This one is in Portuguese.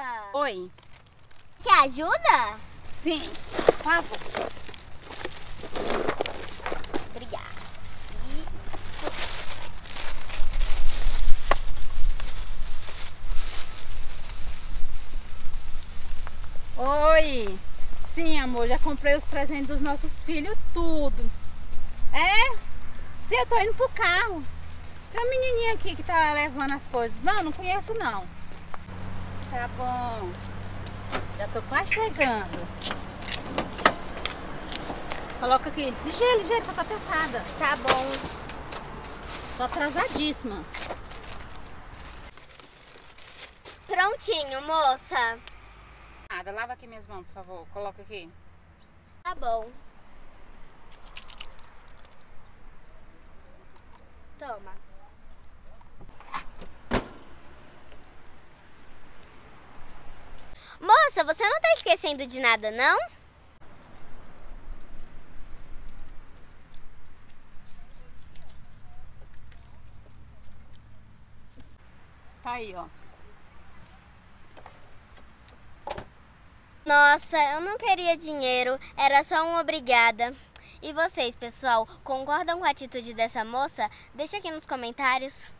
Oi. Quer ajuda? Sim, por favor. Obrigada. Oi. Sim, amor, já comprei os presentes dos nossos filhos, tudo. É? Sim, eu tô indo pro carro. Tem uma menininha aqui que tá levando as coisas. Não conheço não. Tá bom. Já tô quase chegando. Coloca aqui. Ligeiro, só tá apertada. Tá bom. Tô atrasadíssima. Prontinho, moça. Nada, lava aqui minhas mãos, por favor. Coloca aqui. Tá bom. Toma. Moça, você não tá esquecendo de nada, não? Tá aí, ó. Nossa, eu não queria dinheiro, era só um obrigada. E vocês, pessoal, concordam com a atitude dessa moça? Deixa aqui nos comentários.